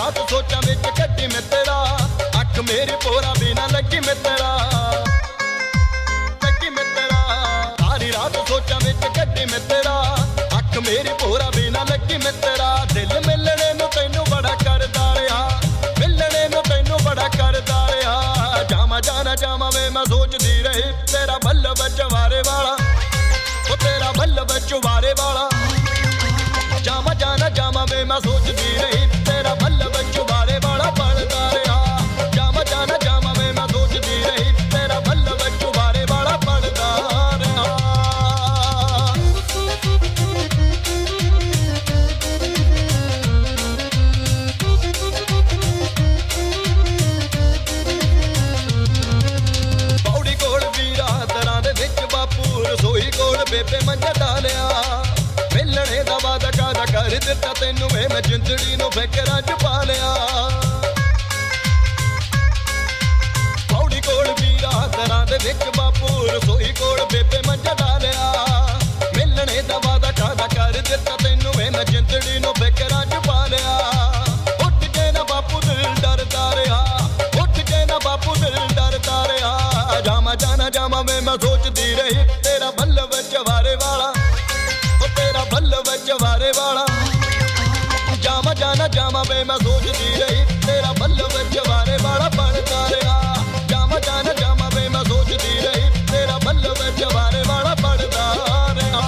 रात सोचा विच कड्डी मित्रा, अख मेरी पोरा बिना लगी मित्रा, लगी मित्रा। सारी रात सोचा विच कड्डी मित्रा, अख मेरी पोरा बिना लगी मित्रा। दिल मिलने नूं तैनूं बड़ा करदा रहा, मिलने नूं तैनूं बड़ा करदा रहा। जामा जाना जामा वे मैं सोचदी रही, तेरा बल्लभ चवारे वाला, ओ तेरा बल्लभ चवारे वाला। जामा जाना जामा वे मैं सोचदी रही, तेरा बल्लभ चुबारे वाला पलदा रहा। जामा जाना जामा वे मैं सोचदी रही, तेरा बल्लभ चुबारे वाला पलदा रहा। पौड़ी कोल वीरा दरां दे विच बापू, रसोई कोल बेबे मंजा डालिया। मिलने दा वादा कादा कर दिता तैनूं वे मैं जिंदड़ी नूं फिकरां च पा लिया। पौड़ी कोल वीरा दरां दे विच बापू, रसोई कोल बेबे मंजा डालिया। मिलने दा वादा कादा कर दिता तैनूं वे मैं जिंदड़ी नूं फिकरां च पा लिया। उठ के ना बापू दिल डरदा रहा, उठ के ना बापू दिल डरदा रहा। जामा जाना जामा वे मैं सोचदी रही, तेरा बल्लभ चवारे वाला, तेरा बल्लभ चवारे वाला। जामा जाना जामा वे मैं सोचदी रही, तेरा बल्लभ चवारे वाला बनदा रहा। जामा जाना जामा वे मैं सोचदी रही, तेरा बल्लभ चवारे वाला बनदा रहा।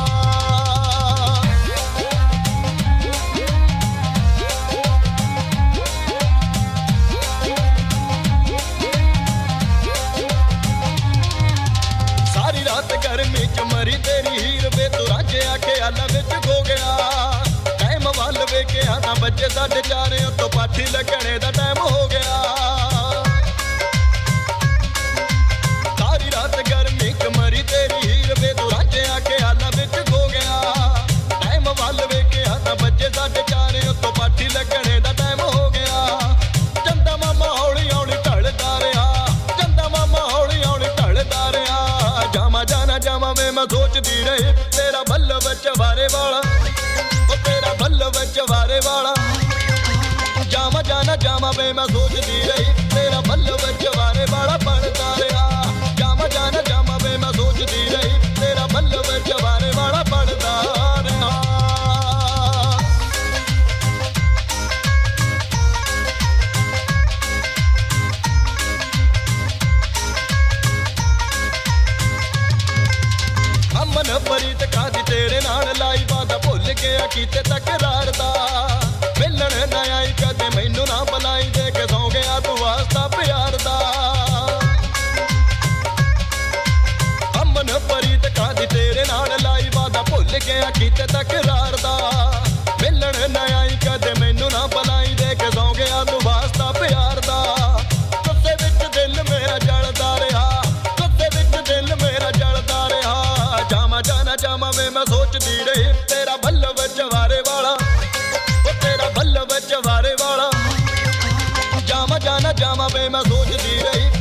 सारी रात गर्मी च मरी तेरी हीर वे, तू राजे आके आला विच खो गया। टाइम वल वेखे आना बजे 4:30, तो पाठी लगने दा टाइम हो गया। सारी रात गर्मी च मरी तेरी हीर वे, तू राजे आके आला विच खो गया। टाइम वल वेखे आना बजे 4:30, तो पाठी लगने दा टाइम हो गया। चंदा मामा हौली हौली ढलदा रहा, चंदा मामा हौली हौली ढलदा रहा। जामा जाना जामा वे मैं सोचदी रही, तेरा बल्लभ चवारे वाला, ओ तेरा बल्लभ चवारे वाला। जामा जाना जामा वे मैं सोचदी रही, तेरा बल्लभ चवारे वाला बनदा रहा। जामा जाना जामा वे मैं सोचदी रही, तेरा बल्लभ चवारे वाला बनदा रहा। अमन फरीद कादी तेरे नाल लाई वादा, भुल गया कीते तकरार दा। मिलन ना आई कदे मैनू ना बुलाई, दे के सौ गया तू वास्ता प्यार दा। अमन फरीद कादी तेरे नाल लाई वादा, भुल गया कीते तकरार दा। मिलन ना आई कदे मैनू ना बुलाई, दे के सौ गया तू वास्ता प्यार दा। गुस्से विच दिल मेरा जलदा रहा, गुस्से विच दिल मेरा जलदा रहा। जामा जाना जामा वे मैं सोचदी रही, तेरा बल्लभ चवारे वाला, ओ तेरा बल्लभ चवारे वाला। जामा जाना जामा वे मैं सोचदी रही,